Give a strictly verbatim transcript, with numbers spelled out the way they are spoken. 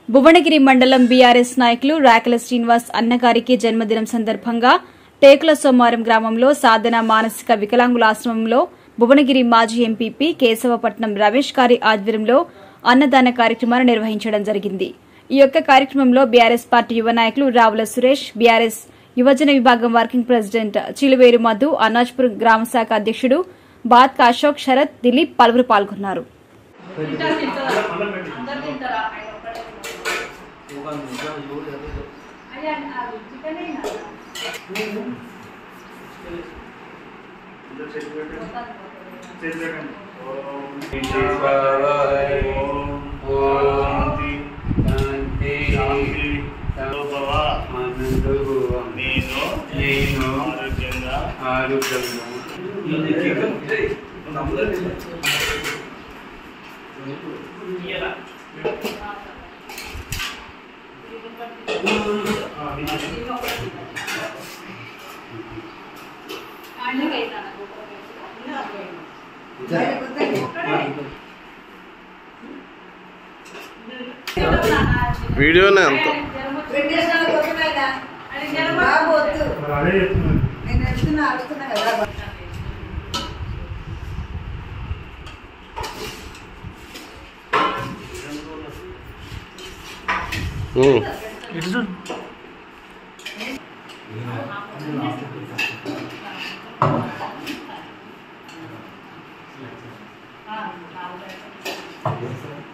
భువనగిరి మండలం బీఆర్ఎస్ నాయకులు రాకల శ్రీనివాస్ అన్నగారికి జన్మదినం సందర్భంగా టేకుల సోమారం గ్రామంలో సాధన మానసిక వికలాంగుల ఆశ్రమంలో భువనగిరి మాజీ ఎంపీపీ కేశవపట్నం రమేష్ గారి ఆధ్వర్యంలో అన్నదాన కార్యక్రమాన్ని నిర్వహించడం జరిగింది। ఈ యొక్క కార్యక్రమంలో బీఆర్ఎస్ పార్టీ యువ నాయకులు రావుల సురేష్, బీఆర్ఎస్ యువజన విభాగం వర్కింగ్ ప్రెసిడెంట్ చిలువేరు మధు, అన్నాజ్పూర్ గ్రామ శాఖ అధ్యక్షుడు బాత్క అశోక్, శరత్, దిలీప్ పలువురు పాల్గొన్నారు। वीडियो ने अंत हम्म